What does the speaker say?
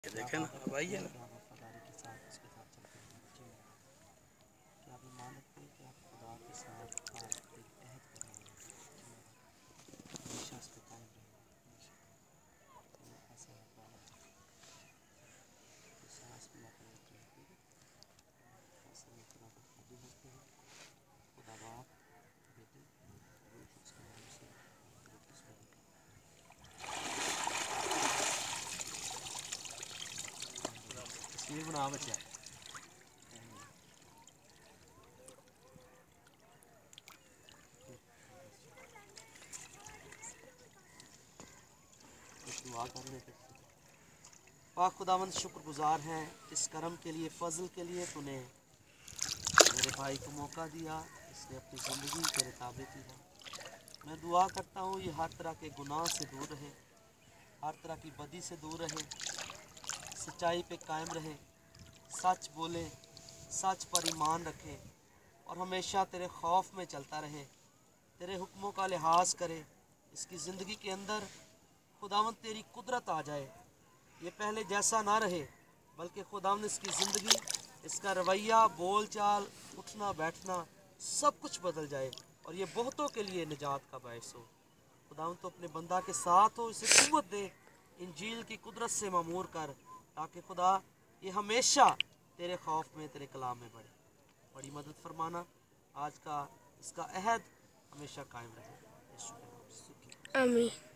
देखे ना अब आई है ना। वफादारी के साथ उसके साथ चलते रहना चाहिए। क्या आप मान रखते हैं कि आप खुदा के साथ आप एक अहद करने वाले हैं, हमेशा उस पर कायम रहेंगे? तो ऐसा होता है तो सांस भी आप लेते हैं, ठीक है, ऐसे में खुदा को कबूल होते हैं। खुदा बाप, बेटे, रूह कुछ के नाम से तस्वीर बना बच्चा। दुआ कर लेते। पाक खुदावंद शुक्रगुजार हैं इस करम के लिए, फ़ज़ल के लिए तूने मेरे भाई को मौका दिया, इसने अपनी ज़िंदगी तेरे ताबे की है। मैं दुआ करता हूँ ये हर तरह के गुनाह से दूर रहे, हर तरह की बदी से दूर रहे, सच्चाई पे कायम रहे, सच बोले, सच पर ईमान रखे और हमेशा तेरे खौफ में चलता रहे, तेरे हुक्मों का लिहाज करे। इसकी ज़िंदगी के अंदर खुदावंद तेरी कुदरत आ जाए, ये पहले जैसा ना रहे, बल्कि खुदावंद इसकी ज़िंदगी, इसका रवैया, बोल चाल, उठना बैठना सब कुछ बदल जाए और ये बहुतों के लिए निजात का बायस हो। खुदावंद तो अपने बंदा के साथ हो, इसे कुव्वत दे, इंजील की कुदरत से मामूर कर, ताकि खुदा ये हमेशा तेरे खौफ में, तेरे कलाम में बढ़े। बड़ी मदद फरमाना, आज का इसका अहद हमेशा कायम रहे। यीशु के नाम से। आमीन।